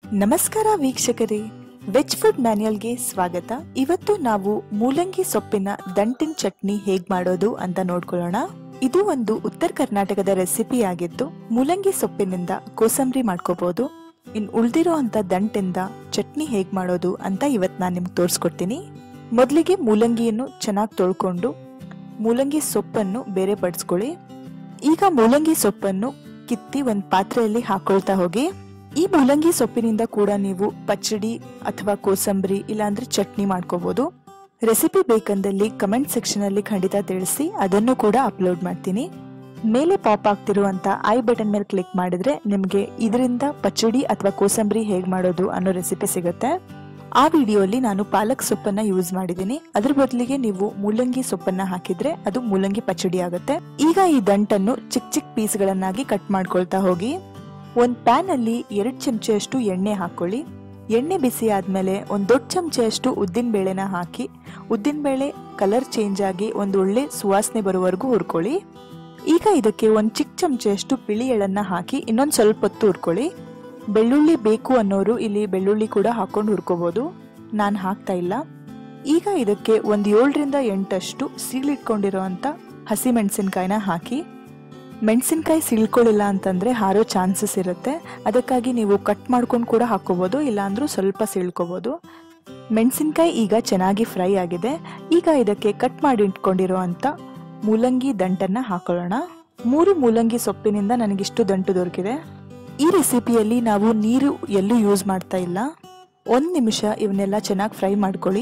ನಮಸ್ಕಾರ ವೀಕ್ಷಕರೇ, veg food ಮ್ಯಾನ್ಯಲ್ಗೆ ಸ್ವಾಗತ. ಇವತ್ತು ನಾವು ಮೂಲಂಗಿ ಸೊಪ್ಪಿನ ದಂಟಿನ ಚಟ್ನಿ ಹೇಗ್ ಮಾಡೋದು ಅಂತ ನೋಡ್ಕೊಳ್ಳೋಣ. ಇದು ಒಂದು ಉತ್ತರ ಕರ್ನಾಟಕದ ರೆಸಿಪಿ ಆಗಿದ್ದು ಮೂಲಂಗಿ ಸೊಪ್ಪಿನಿಂದ ಕೋಸಂಬರಿ ಮಾಡ್ಕೋಬಹುದು. ಇನ್ ಉಳ್ದಿರೋ ಅಂತ ದಂಟಿಂದ ಚಟ್ನಿ ಹೇಗ್ ಮಾಡೋದು ಅಂತ ಇವತ್ತು ನಾನು ನಿಮ್ಗೆ ತೋರಿಸ್ಕೊಡ್ತೀನಿ. ಮೊದಲಿಗೆ ಮೂಲಂಗಿಯನ್ನು ಚೆನ್ನಾಗಿ ತೊಳ್ಕೊಂಡು ಮೂಲಂಗಿ ಸೊಪ್ಪನ್ನು ಬೇರೆ ಪಡಿಸ್ಕೊಳ್ಳಿ. ಈಗ ಮೂಲಂಗಿ ಸೊಪ್ಪನ್ನು ಕಿತ್ತಿ ಒಂದು ಪಾತ್ರೆಯಲ್ಲಿ ಹಾಕೊಳ್ತಾ ಹೋಗಿ. ಈ ಮೂಲಂಗಿ ಸೊಪ್ಪಿನಿಂದ ಕೂಡ ನೀವು ಪಚ್ಚಡಿ ಅಥವಾ ಕೋಸಂಬರಿ ಇಲ್ಲಾಂದ್ರೆ ಚಟ್ನಿ ಮಾಡ್ಕೋಬಹುದು. ರೆಸಿಪಿ ಬೇಕಂದಲ್ಲಿ ಕಮೆಂಟ್ ಸೆಕ್ಷನ್ ಅಲ್ಲಿ ಖಂಡಿತ ತಿಳಿಸಿ, ಅದನ್ನು ಕೂಡ ಅಪ್ಲೋಡ್ ಮಾಡ್ತೀನಿ. ಮೇಲೆ ಪಾಪ್ ಆಗ್ತಿರುವಂತ ಐ ಬಟನ್ ಮೇಲೆ ಕ್ಲಿಕ್ ಮಾಡಿದ್ರೆ ನಿಮ್ಗೆ ಇದರಿಂದ ಪಚ್ಚಡಿ ಅಥವಾ ಕೋಸಂಬರಿ ಹೇಗ್ ಮಾಡೋದು ಅನ್ನೋ ರೆಸಿಪಿ ಸಿಗುತ್ತೆ. ಆ ವಿಡಿಯೋಲಿ ನಾನು ಪಾಲಕ್ ಸೊಪ್ಪನ್ನ ಯೂಸ್ ಮಾಡಿದ್ದೀನಿ. ಅದ್ರ ಬದಲಿಗೆ ನೀವು ಮೂಲಂಗಿ ಸೊಪ್ಪನ್ನ ಹಾಕಿದ್ರೆ ಅದು ಮೂಲಂಗಿ ಪಚ್ಚಡಿ ಆಗುತ್ತೆ. ಈಗ ಈ ದಂಟನ್ನು ಚಿಕ್ಕ ಚಿಕ್ಕ ಪೀಸ್ಗಳನ್ನಾಗಿ ಕಟ್ ಮಾಡ್ಕೊಳ್ತಾ ಹೋಗಿ. ಒಂದು ಪ್ಯಾನ್ ಅಲ್ಲಿ 2 ಚಮಚೆಯಷ್ಟು ಎಣ್ಣೆ ಹಾಕೊಳ್ಳಿ. ಎಣ್ಣೆ ಬಿಸಿ ಆದ್ಮೇಲೆ ಒಂದು ದೊಡ್ಡ ಚಮಚೆಯಷ್ಟು ಉದ್ದಿನ ಬೇಳೆನ ಹಾಕಿ ಉದ್ದಿನ ಬೇಳೆ ಕಲರ್ ಚೇಂಜ್ ಆಗಿ ಒಂದು ಒಳ್ಳೆ ಸುವಾಸನೆ ಬರುವವರೆಗೂ ಹುರ್ಕೊಳ್ಳಿ. ಈಗ ಇದಕ್ಕೆ ಒಂದು ಚಿಕ್ಕ ಚಮಚೆಯಷ್ಟು ಬಿಳಿ ಎಳ್ಳನ್ನ ಹಾಕಿ ಇನ್ನೊಂದು ಸ್ವಲ್ಪ ಹೊತ್ತು ಹುರ್ಕೊಳ್ಳಿ. ಬೆಳ್ಳುಳ್ಳಿ ಬೇಕು ಅನ್ನೋರು ಇಲ್ಲಿ ಬೆಳ್ಳುಳ್ಳಿ ಕೂಡ ಹಾಕೊಂಡು ಹುರ್ಕೋಬಹುದು, ನಾನು ಹಾಕ್ತಾ ಇಲ್ಲ. ಈಗ ಇದಕ್ಕೆ ಒಂದು 7ರಿಂದ 8 ಸೀಳಿಟ್ಕೊಂಡಿರೋಂಥ ಹಸಿ ಮೆಣಸಿನ್ಕಾಯಿನ ಹಾಕಿ. ಮೆಣಸಿನ್ಕಾಯಿ ಸೀಳ್ಕೊಳ್ಳಿಲ್ಲ ಅಂತಂದ್ರೆ ಹಾರೋ ಚಾನ್ಸಸ್ ಇರುತ್ತೆ, ಅದಕ್ಕಾಗಿ ನೀವು ಕಟ್ ಮಾಡ್ಕೊಂಡು ಕೂಡ ಹಾಕೋಬಹುದು, ಇಲ್ಲಾಂದ್ರೂ ಸ್ವಲ್ಪ ಸೀಳ್ಕೋಬಹುದು. ಮೆಣಸಿನ್ಕಾಯಿ ಈಗ ಚೆನ್ನಾಗಿ ಫ್ರೈ ಆಗಿದೆ. ಈಗ ಇದಕ್ಕೆ ಕಟ್ ಮಾಡಿ ಇಟ್ಕೊಂಡಿರೋ ಅಂತ ಮೂಲಂಗಿ ದಂಟನ್ನ ಹಾಕೊಳ್ಳೋಣ. 3 ಮೂಲಂಗಿ ಸೊಪ್ಪಿನಿಂದ ನನಗಿಷ್ಟು ದಂಟು ದೊರಕಿದೆ. ಈ ರೆಸಿಪಿಯಲ್ಲಿ ನಾವು ನೀರು ಎಲ್ಲೂ ಯೂಸ್ ಮಾಡ್ತಾ ಇಲ್ಲ. 1 ನಿಮಿಷ ಇವನ್ನೆಲ್ಲ ಚೆನ್ನಾಗಿ ಫ್ರೈ ಮಾಡ್ಕೊಳ್ಳಿ.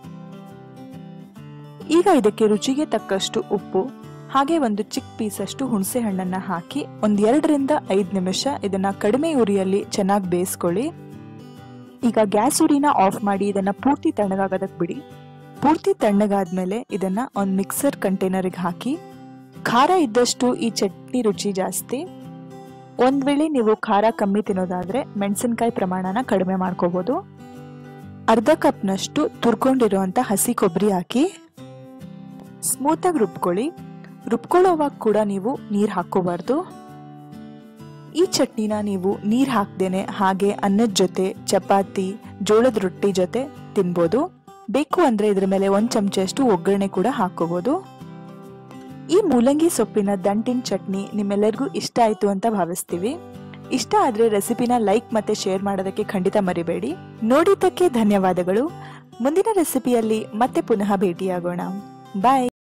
ಈಗ ಇದಕ್ಕೆ ರುಚಿಗೆ ತಕ್ಕಷ್ಟು ಉಪ್ಪು ಹಾಗೆ ಒಂದು ಚಿಕ್ಕ ಪೀಸಷ್ಟು ಹುಣಸೆ ಹಣ್ಣನ್ನ ಹಾಕಿ ಒಂದು 2ರಿಂದ 5 ನಿಮಿಷ ಇದನ್ನ ಕಡಿಮೆ ಉರಿಯಲ್ಲಿ ಚೆನ್ನಾಗಿ ಬೇಯಿಸ್ಕೊಳ್ಳಿ. ಈಗ ಗ್ಯಾಸ್ ಉರಿನ ಆಫ್ ಮಾಡಿ ಇದನ್ನ ಪೂರ್ತಿ ತಣ್ಣಗಾಗೋದಕ್ಕೆ ಬಿಡಿ. ಪೂರ್ತಿ ತಣ್ಣಗಾದ್ಮೇಲೆ ಇದನ್ನ ಒಂದು ಮಿಕ್ಸರ್ ಕಂಟೈನರ್ಗೆ ಹಾಕಿ. ಖಾರ ಇದ್ದಷ್ಟು ಈ ಚಟ್ನಿ ರುಚಿ ಜಾಸ್ತಿ. ಒಂದ್ ವೇಳೆ ನೀವು ಖಾರ ಕಮ್ಮಿ ತಿನ್ನೋದಾದ್ರೆ ಮೆಣಸಿನ್ಕಾಯಿ ಪ್ರಮಾಣನ ಕಡಿಮೆ ಮಾಡ್ಕೋಬಹುದು. ಅರ್ಧ ಕಪ್ನಷ್ಟು ತುರ್ಕೊಂಡಿರುವಂತ ಹಸಿ ಕೊಬ್ಬರಿ ಹಾಕಿ ಸ್ಮೂತಾಗಿ ರುಬ್ಕೊಳ್ಳಿ. ರುಬ್ಕೊಳ್ಳೋವಾಗ ಕೂಡ ನೀವು ನೀರು ಹಾಕೋಬಾರ್ದು. ಈ ಚಟ್ನಿನ ನೀವು ನೀರು ಹಾಕ್ದೇನೆ ಹಾಗೆ ಅನ್ನದ ಜೊತೆ ಚಪಾತಿ ಜೋಳದ ರೊಟ್ಟಿ ಜೊತೆ ತಿನ್ಬೋದು. ಬೇಕು ಅಂದ್ರೆ ಇದ್ರ ಮೇಲೆ 1 ಚಮಚೆಯಷ್ಟು ಒಗ್ಗರಣೆ ಕೂಡ ಹಾಕೋಬಹುದು. ಈ ಮೂಲಂಗಿ ಸೊಪ್ಪಿನ ದಂಟಿನ ಚಟ್ನಿ ನಿಮ್ಮೆಲ್ಲರಿಗೂ ಇಷ್ಟ ಆಯ್ತು ಅಂತ ಭಾವಿಸ್ತೀವಿ. ಇಷ್ಟ ಆದ್ರೆ ರೆಸಿಪಿನ ಲೈಕ್ ಮತ್ತೆ ಶೇರ್ ಮಾಡೋದಕ್ಕೆ ಖಂಡಿತ ಮರಿಬೇಡಿ. ನೋಡಿದ್ದಕ್ಕೆ ಧನ್ಯವಾದಗಳು. ಮುಂದಿನ ರೆಸಿಪಿಯಲ್ಲಿ ಮತ್ತೆ ಪುನಃ ಭೇಟಿಯಾಗೋಣ. ಬಾಯ್.